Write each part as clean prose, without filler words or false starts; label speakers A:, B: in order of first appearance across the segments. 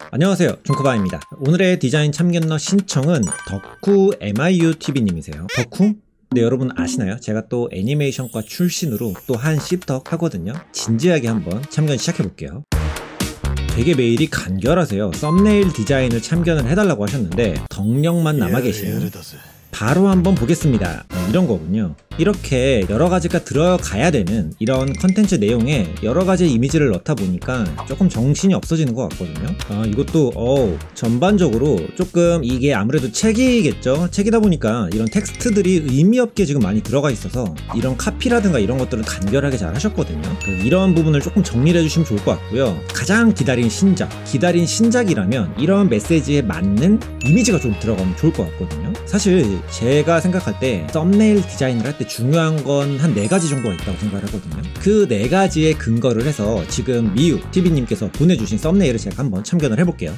A: 안녕하세요, 존코바입니다. 오늘의 디자인 참견러 신청은 덕후 MIUTV님이세요. 덕후? 네, 여러분 아시나요? 제가 또 애니메이션과 출신으로 또 한 씹덕 하거든요. 진지하게 한번 참견 시작해볼게요. 되게 메일이 간결하세요. 썸네일 디자인을 참견을 해달라고 하셨는데 덕력만 남아 계시네요. 바로 한번 보겠습니다. 이런 거군요. 이렇게 여러가지가 들어가야 되는 이런 컨텐츠 내용에 여러가지 이미지를 넣다 보니까 조금 정신이 없어지는 것 같거든요. 이것도 전반적으로 조금 이게 아무래도 책이겠죠. 책이다 보니까 이런 텍스트들이 의미 없게 지금 많이 들어가 있어서 이런 카피라든가 이런 것들은 간결하게 잘 하셨거든요. 이런 부분을 조금 정리를 해주시면 좋을 것 같고요. 가장 기다린 신작이라면 이런 메시지에 맞는 이미지가 좀 들어가면 좋을 것 같거든요. 사실 제가 생각할 때 썸네일 디자인을 할 때 중요한 건 한 4가지 정도가 있다고 생각을 하거든요. 그 4가지에 근거를 해서 지금 미유TV님께서 보내주신 썸네일을 제가 한번 참견을 해볼게요.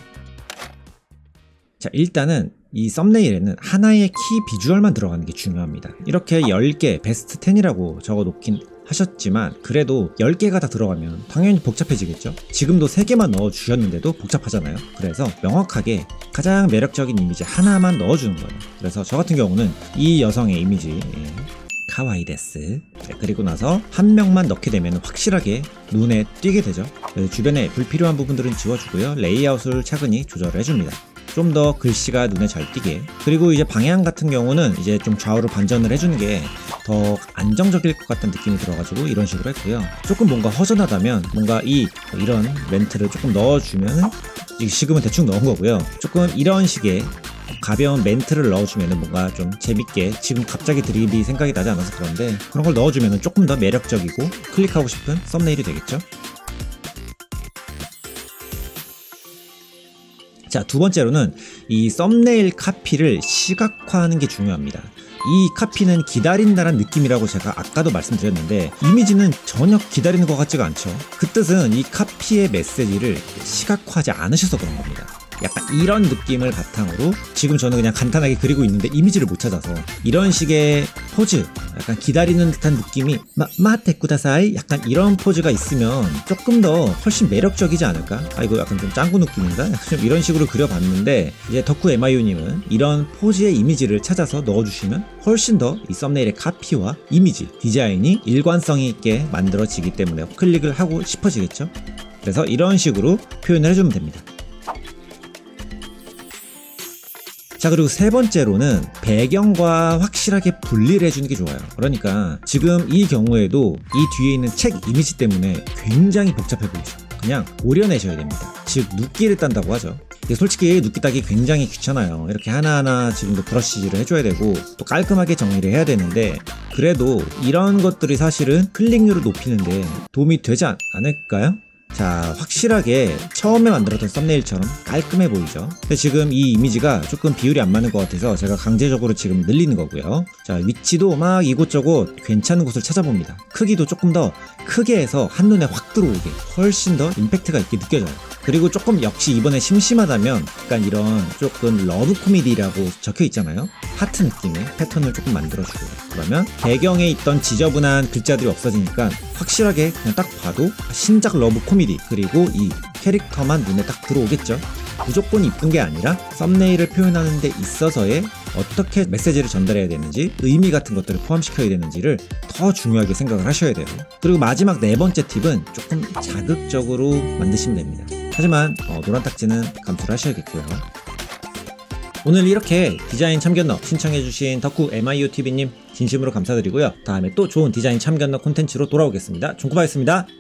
A: 자, 일단은 이 썸네일에는 하나의 키 비주얼만 들어가는 게 중요합니다. 이렇게 10개 베스트 10이라고 적어 놓긴 하셨지만 그래도 10개가 다 들어가면 당연히 복잡해지겠죠. 지금도 3개만 넣어주셨는데도 복잡하잖아요. 그래서 명확하게 가장 매력적인 이미지 하나만 넣어주는 거예요. 그래서 저 같은 경우는 이 여성의 이미지 카와이 데스, 그리고 나서 한 명만 넣게 되면 확실하게 눈에 띄게 되죠. 주변에 불필요한 부분들은 지워주고요. 레이아웃을 차근히 조절을 해줍니다. 좀 더 글씨가 눈에 잘 띄게. 그리고 이제 방향 같은 경우는 이제 좀 좌우로 반전을 해주는 게 더 안정적일 것 같은 느낌이 들어가지고 이런 식으로 했고요. 조금 뭔가 허전하다면 뭔가 이런 멘트를 조금 넣어주면, 지금은 대충 넣은 거고요. 조금 이런 식의 가벼운 멘트를 넣어주면 뭔가 좀 재밌게, 지금 갑자기 드립이 생각이 나지 않아서 그런데 그런 걸 넣어주면 조금 더 매력적이고 클릭하고 싶은 썸네일이 되겠죠. 자, 두 번째로는 이 썸네일 카피를 시각화하는 게 중요합니다. 이 카피는 기다린다는 느낌이라고 제가 아까도 말씀드렸는데 이미지는 전혀 기다리는 것 같지가 않죠. 그 뜻은 이 카피의 메시지를 시각화하지 않으셔서 그런 겁니다. 약간 이런 느낌을 바탕으로 지금 저는 그냥 간단하게 그리고 있는데 이미지를 못 찾아서 이런 식의 포즈, 약간 기다리는 듯한 느낌이 마테쿠다사이 약간 이런 포즈가 있으면 조금 더 훨씬 매력적이지 않을까? 이거 약간 좀 짱구 느낌인가? 좀 이런 식으로 그려봤는데 이제 덕후 MIU님은 이런 포즈의 이미지를 찾아서 넣어주시면 훨씬 더 이 썸네일의 카피와 이미지, 디자인이 일관성이 있게 만들어지기 때문에 클릭을 하고 싶어지겠죠? 그래서 이런 식으로 표현을 해주면 됩니다. 자, 그리고 세 번째로는 배경과 확실하게 분리를 해주는 게 좋아요. 그러니까 지금 이 경우에도 이 뒤에 있는 책 이미지 때문에 굉장히 복잡해 보이죠. 그냥 오려내셔야 됩니다. 즉 눕기를 딴다고 하죠. 솔직히 눕기 따기 굉장히 귀찮아요. 이렇게 하나하나 지금도 브러쉬를 해줘야 되고 또 깔끔하게 정리를 해야 되는데 그래도 이런 것들이 사실은 클릭률을 높이는데 도움이 되지 않을까요? 자, 확실하게 처음에 만들었던 썸네일처럼 깔끔해 보이죠. 근데 지금 이 이미지가 조금 비율이 안 맞는 것 같아서 제가 강제적으로 지금 늘리는 거고요. 자, 위치도 막 이곳저곳 괜찮은 곳을 찾아봅니다. 크기도 조금 더 크게 해서 한눈에 확 들어오게, 훨씬 더 임팩트가 있게 느껴져요. 그리고 조금 역시 이번에 심심하다면 약간 이런 조금 러브 코미디라고 적혀 있잖아요. 하트 느낌의 패턴을 조금 만들어주고요. 그러면 배경에 있던 지저분한 글자들이 없어지니까 확실하게 그냥 딱 봐도 신작 러브 코미디, 그리고 이 캐릭터만 눈에 딱 들어오겠죠. 무조건 이쁜 게 아니라 썸네일을 표현하는 데 있어서의 어떻게 메시지를 전달해야 되는지, 의미 같은 것들을 포함시켜야 되는지를 더 중요하게 생각을 하셔야 돼요. 그리고 마지막 네 번째 팁은 조금 자극적으로 만드시면 됩니다. 하지만 노란 딱지는 감수를 하셔야겠고요. 오늘 이렇게 디자인 참견러 신청해주신 덕후 MIUTV님 진심으로 감사드리고요. 다음에 또 좋은 디자인 참견러 콘텐츠로 돌아오겠습니다. 존코바였습니다.